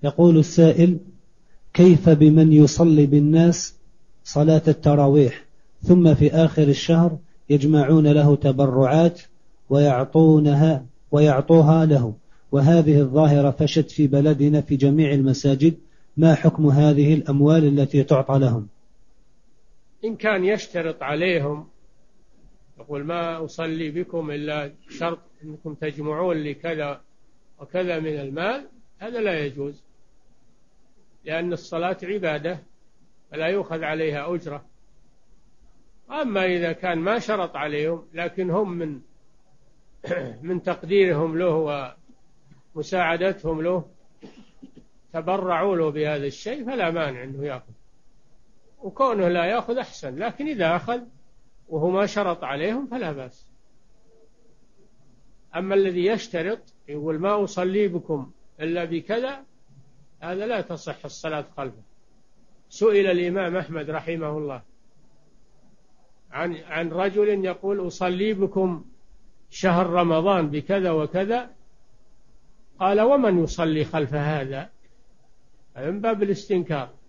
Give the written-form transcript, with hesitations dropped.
يقول السائل: كيف بمن يصلي بالناس صلاة التراويح ثم في آخر الشهر يجمعون له تبرعات ويعطوها له، وهذه الظاهرة فشت في بلدنا في جميع المساجد، ما حكم هذه الأموال التي تعطى لهم؟ إن كان يشترط عليهم، يقول ما أصلي بكم إلا شرط أنكم تجمعون لي كذا وكذا من المال، هذا لا يجوز، لأن الصلاة عبادة فلا يؤخذ عليها أجرة. أما إذا كان ما شرط عليهم لكن هم من تقديرهم له ومساعدتهم له تبرعوا له بهذا الشيء، فلا مانع أنه يأخذ، وكونه لا يأخذ أحسن. لكن إذا أخذ وهو ما شرط عليهم فلا بأس. أما الذي يشترط يقول ما أصلي بكم إلا بكذا، هذا لا تصح الصلاة خلفه. سئل الإمام أحمد رحمه الله عن رجل يقول أصلي بكم شهر رمضان بكذا وكذا، قال ومن يصلي خلف هذا؟ من باب الاستنكار.